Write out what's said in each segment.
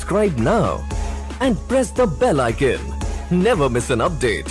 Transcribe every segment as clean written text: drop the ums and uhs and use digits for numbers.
subscribe now and press the bell icon. Never miss an update.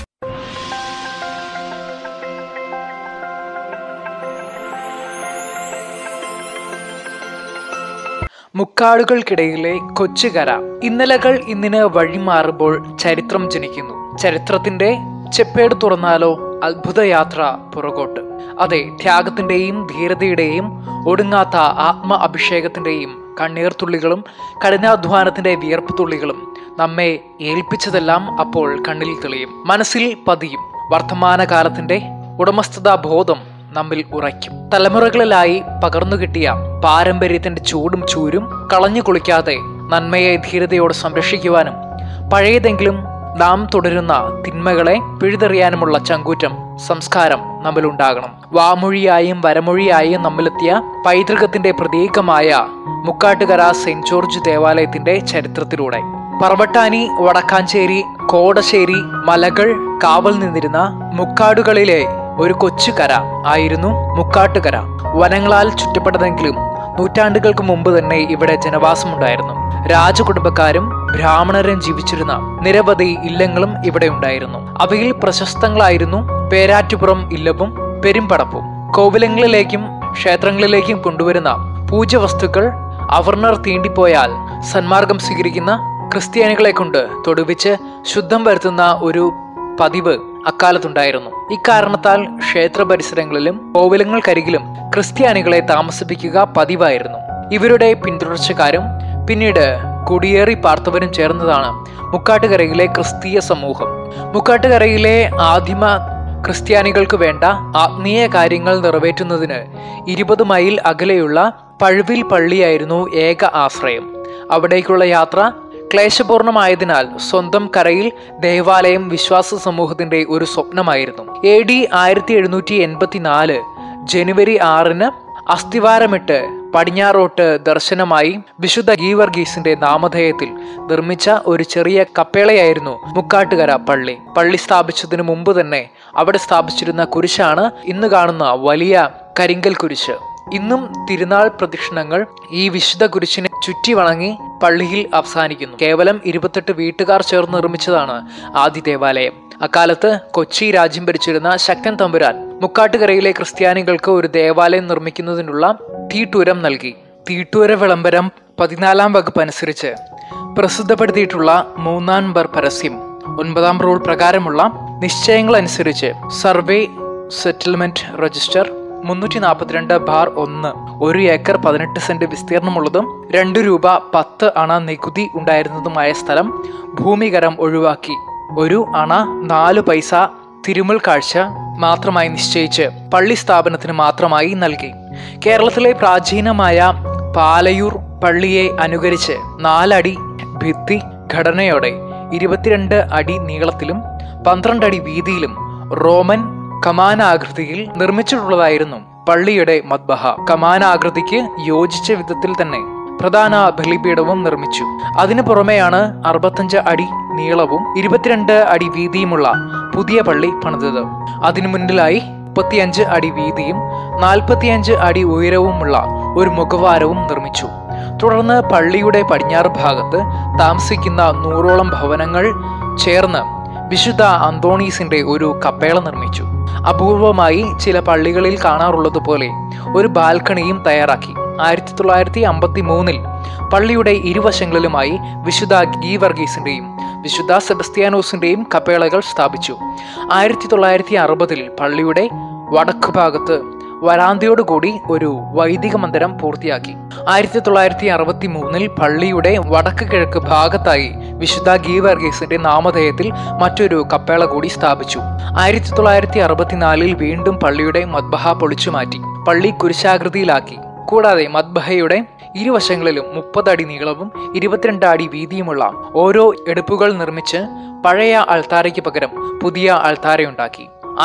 മുക്കാടുകൾക്കിടയിലെ കൊച്ചുകര. ഇന്നലകൾ ഇന്നിന് വഴിമാറുമ്പോൾ ചരിത്രം ജനിക്കുന്നു. ചരിത്രത്തിന്റെ ചെപ്പേട് തുറന്നാലോ അത്ഭുതയാത്ര പുറകോട്ട്. അതെ, ത്യാഗത്തിന്റെയും ധീരതയുടെയും ഒടുങ്ങാത്ത ആത്മ അഭിഷേകത്തിന്റെയും കണ്ണീർത്തുള്ളികളും കഠിനാധ്വാനത്തിന്റെ വിയർപ്പ് തുള്ളികളും നമ്മെ ഏൽപ്പിച്ചതെല്ലാം അപ്പോൾ കണ്ണിൽ തെളിയും, മനസ്സിൽ പതിയും. വർത്തമാനകാലത്തിന്റെ ഉടമസ്ഥതാ ബോധം നമ്മിൽ ഉറയ്ക്കും. തലമുറകളിലായി പകർന്നുകിട്ടിയ പാരമ്പര്യത്തിന്റെ ചൂടും ചൂരും കളഞ്ഞു കുളിക്കാതെ നന്മയെ ധീരതയോടെ സംരക്ഷിക്കുവാനും പഴയതെങ്കിലും നാം തുടരുന്ന തിന്മകളെ പിഴുതെറിയാനുമുള്ള ചങ്കൂറ്റം സംസ്കാരം നമ്മിലുണ്ടാകണം. വാമൊഴിയായും വരമൊഴിയായും നമ്മിലെത്തിയ പൈതൃകത്തിന്റെ പ്രതീകമായ മുക്കാട്ടുകര സെന്റ് ജോർജ് ദേവാലയത്തിന്റെ ചരിത്രത്തിലൂടെ പറവട്ടാനി, വടക്കാഞ്ചേരി, കോടശ്ശേരി മലകൾ കാവൽ നിന്നിരുന്ന മുക്കാടുകളിലെ ഒരു കൊച്ചുകര ആയിരുന്നു മുക്കാട്ടുകര. വനങ്ങളാൽ ചുറ്റപ്പെട്ടതെങ്കിലും നൂറ്റാണ്ടുകൾക്ക് മുമ്പ് തന്നെ ഇവിടെ ജനവാസമുണ്ടായിരുന്നു. രാജകുടുംബക്കാരും ബ്രാഹ്മണരും ജീവിച്ചിരുന്ന നിരവധി ഇല്ലങ്ങളും ഇവിടെ ഉണ്ടായിരുന്നു. അവയിൽ പ്രശസ്തങ്ങളായിരുന്നു പേരാറ്റുപുറം ഇല്ലവും പെരുമ്പടപ്പും. കോവിലങ്ങളിലേക്കും ക്ഷേത്രങ്ങളിലേക്കും കൊണ്ടുവരുന്ന പൂജ്യവസ്തുക്കൾ അവർണർ തീണ്ടിപ്പോയാൽ സന്മാർഗം സ്വീകരിക്കുന്ന ക്രിസ്ത്യാനികളെ കൊണ്ട് തൊടുവിച്ച് ശുദ്ധം വരുത്തുന്ന ഒരു പതിവ് അക്കാലത്തുണ്ടായിരുന്നു. ഇക്കാരണത്താൽ ക്ഷേത്ര പരിസരങ്ങളിലും കോവിലങ്ങൾക്കരികിലും ക്രിസ്ത്യാനികളെ താമസിപ്പിക്കുക പതിവായിരുന്നു. ഇവരുടെ പിന്തുടർച്ചക്കാരും പിന്നീട് കുടിയേറി പാർത്തവരും ചേർന്നതാണ് മുക്കാട്ടുകരയിലെ ക്രിസ്തീയ സമൂഹം. മുക്കാട്ടുകരയിലെ ആദിമ ക്രിസ്ത്യാനികൾക്ക് വേണ്ട ആത്മീയ കാര്യങ്ങൾ നിറവേറ്റുന്നതിന് 20 മൈൽ അകലെയുള്ള പഴുവിൽ പള്ളിയായിരുന്നു ഏക ആശ്രയം. അവിടേക്കുള്ള യാത്ര ക്ലേശപൂർണമായതിനാൽ സ്വന്തം കരയിൽ ദേവാലയം വിശ്വാസ സമൂഹത്തിന്റെ ഒരു സ്വപ്നമായിരുന്നു. AD 1784 ജനുവരി 6 അസ്ഥിവാരമിട്ട് പടിഞ്ഞാറോട്ട് ദർശനമായി വിശുദ്ധ ഗീവർഗീസിന്റെ നാമധേയത്തിൽ നിർമ്മിച്ച ഒരു ചെറിയ കപ്പേളയായിരുന്നു മുക്കാട്ടുകര പള്ളി. പള്ളി സ്ഥാപിച്ചതിനു മുമ്പ് തന്നെ അവിടെ സ്ഥാപിച്ചിരുന്ന കുരിശാണ് ഇന്ന് കാണുന്ന വലിയ കരിങ്കൽ കുരിശ്. ഇന്നും തിരുനാൾ പ്രദക്ഷിണങ്ങൾ ഈ വിശുദ്ധ കുരിശിനെ ചുറ്റി വണങ്ങി പള്ളിയിൽ അവസാനിക്കുന്നു. കേവലം 28 വീട്ടുകാർ ചേർന്ന് നിർമ്മിച്ചതാണ് ആദ്യ ദേവാലയം. അക്കാലത്ത് കൊച്ചി രാജ്യം ഭരിച്ചിരുന്ന ശക്തൻ തമ്പുരാൻ മുക്കാട്ടുകരയിലെ ക്രിസ്ത്യാനികൾക്ക് ഒരു ദേവാലയം നിർമ്മിക്കുന്നതിനുള്ള തീട്ടൂരം നൽകി. തീട്ടൂര വിളംബരം 14-ാം വകുപ്പ് അനുസരിച്ച് പ്രസിദ്ധപ്പെടുത്തിയിട്ടുള്ള 3-ാം നമ്പർ പരസ്യം 9-ാം റൂൾ പ്രകാരമുള്ള നിശ്ചയങ്ങൾ അനുസരിച്ച് survey settlement register 342/1 1 acre 18 cent വിസ്തീർണമുള്ളതും 2 രൂപ 10 അണ നികുതി ഉണ്ടായിരുന്നതുമായ സ്ഥലം ഭൂമികരം ഒഴിവാക്കി 1 അണ 4 പൈസ തിരുമുൽ കാഴ്ച മാത്രമായി നിശ്ചയിച്ച് പള്ളി സ്ഥാപനത്തിന് മാത്രമായി നൽകി. കേരളത്തിലെ പ്രാചീനമായ പാലയൂർ പള്ളിയെ അനുകരിച്ച് 4 അടി ഭിത്തി ഘടനയോടെ 22 അടി നീളത്തിലും 12 അടി വീതിയിലും റോമൻ കമാനാകൃതിയിൽ നിർമ്മിച്ചിട്ടുള്ളതായിരുന്നു പള്ളിയുടെ മദ്ബഹ. കമാനാകൃതിക്ക് യോജിച്ച വിധത്തിൽ തന്നെ പ്രധാന ബലിപീഠവും നിർമ്മിച്ചു. അതിനു പുറമെയാണ് 65 അടി നീളവും 22 അടി വീതിയുമുള്ള പുതിയ പള്ളി പണിതത്. അതിനു മുന്നിലായി 35 അടി വീതിയും 45 അടി ഉയരവുമുള്ള ഒരു മുഖവാരവും നിർമ്മിച്ചു. തുടർന്ന് പള്ളിയുടെ പടിഞ്ഞാറ് ഭാഗത്ത് താമസിക്കുന്ന 100ഓളം ഭവനങ്ങൾ ചേർന്ന് വിശുദ്ധ അന്തോണീസിന്റെ ഒരു കപ്പേള നിർമ്മിച്ചു. അപൂർവമായി ചില പള്ളികളിൽ കാണാറുള്ളതുപോലെ ഒരു ബാൽക്കണിയും തയ്യാറാക്കി. 1953 പള്ളിയുടെ ഇരുവശങ്ങളിലുമായി വിശുദ്ധ ഗീവർഗീസിന്റെയും വിശുദ്ധ സെബസ്ത്യാനോസിന്റെയും കപ്പേളകൾ സ്ഥാപിച്ചു. 1960 പള്ളിയുടെ വടക്കു ഭാഗത്ത് വരാന്തയോടുകൂടി ഒരു വൈദിക മന്ദിരം പൂർത്തിയാക്കി. 1963 പള്ളിയുടെ വടക്ക് കിഴക്ക് ഭാഗത്തായി വിശുദ്ധ ഗീവർഗീസിന്റെ നാമധേയത്തിൽ മറ്റൊരു കപ്പേള കൂടി സ്ഥാപിച്ചു. 1964 വീണ്ടും പള്ളിയുടെ മദ്ബഹ പൊളിച്ചു മാറ്റി പള്ളി കുരിശാകൃതിയിലാക്കി. കൂടാതെ മദ്ബഹയുടെ ഇരുവശങ്ങളിലും 30 അടി നീളവും 22 അടി വീതിയുമുള്ള ഓരോ എടുപ്പുകൾ നിർമ്മിച്ച് പഴയ അൾത്താരയ്ക്ക് പകരം പുതിയ അൾത്താരയുണ്ടാക്കി.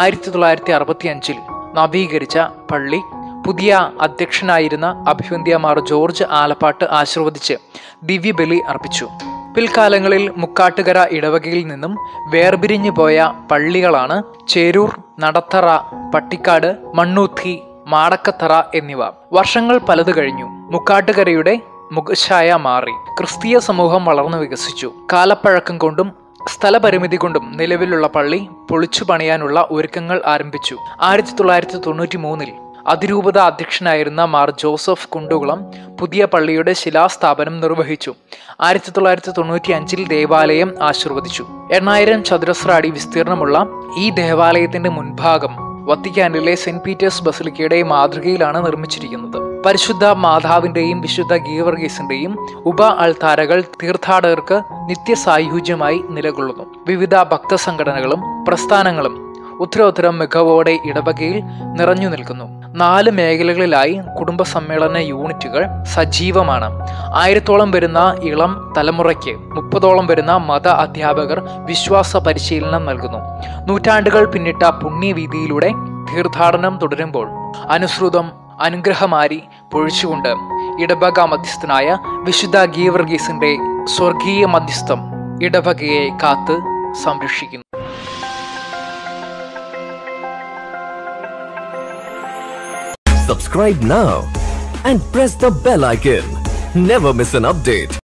1965 നവീകരിച്ച പള്ളി പുതിയ അധ്യക്ഷനായിരുന്ന അഭിവന്ദ്യ മാർ ജോർജ് ആലപ്പാട്ട് ആശീർവദിച്ച് ദിവ്യബലി അർപ്പിച്ചു. പിൽക്കാലങ്ങളിൽ മുക്കാട്ടുകര ഇടവകയിൽ നിന്നും വേർപിരിഞ്ഞു പോയ പള്ളികളാണ് ചേരൂർ, നടത്തറ, പട്ടിക്കാട്, മണ്ണൂത്തി, മാടക്കത്തറ എന്നിവ. വർഷങ്ങൾ പലത് കഴിഞ്ഞു. മുക്കാട്ടുകരയുടെ മുഖച്ഛായ മാറി. ക്രിസ്തീയ സമൂഹം വളർന്നു വികസിച്ചു. കാലപ്പഴക്കം കൊണ്ടും സ്ഥലപരിമിതി കൊണ്ടും നിലവിലുള്ള പള്ളി പൊളിച്ചു പണിയാനുള്ള ഒരുക്കങ്ങൾ ആരംഭിച്ചു. 1993 അതിരൂപത അധ്യക്ഷനായിരുന്ന മാർ ജോസഫ് കുണ്ടുകുളം പുതിയ പള്ളിയുടെ ശിലാസ്ഥാപനം നിർവഹിച്ചു. 1995 ദേവാലയം ആശീർവദിച്ചു. 8000 ചതുരശ്ര അടി വിസ്തീർണമുള്ള ഈ ദേവാലയത്തിന്റെ മുൻഭാഗം വത്തിക്കാനിലെ സെന്റ് പീറ്റേഴ്സ് ബസിലിക്കയുടെ മാതൃകയിലാണ് നിർമ്മിച്ചിരിക്കുന്നത്. പരിശുദ്ധ മാതാവിന്റെയും വിശുദ്ധ ഗീവർഗീസിന്റെയും ഉപ അൾത്താരകൾ തീർത്ഥാടകർക്ക് നിത്യസായുജ്യമായി നിലകൊള്ളുന്നു. വിവിധ ഭക്തസംഘടനകളും പ്രസ്ഥാനങ്ങളും ഉത്തരോത്തരം മികവോടെ ഇടവകയിൽ നിറഞ്ഞു നിൽക്കുന്നു. 4 മേഖലകളിലായി കുടുംബ സമ്മേളന യൂണിറ്റുകൾ സജീവമാണ്. 1000ഓളം വരുന്ന ഇളം തലമുറയ്ക്ക് 30ഓളം വരുന്ന മത അധ്യാപകർ വിശ്വാസ പരിശീലനം നൽകുന്നു. നൂറ്റാണ്ടുകൾ പിന്നിട്ട പുണ്യവീതിയിലൂടെ തീർത്ഥാടനം തുടരുമ്പോൾ അനുസൃതം അനുഗ്രഹമാരി പൊഴിച്ചുകൊണ്ട് ഇടവക മധ്യസ്ഥനായ വിശുദ്ധ ഗീവർഗീസിന്റെ സ്വർഗീയ മധ്യസ്ഥം ഇടവകയെ കാത്ത് സംരക്ഷിക്കുന്നു. Subscribe now and press the bell icon. Never miss an update.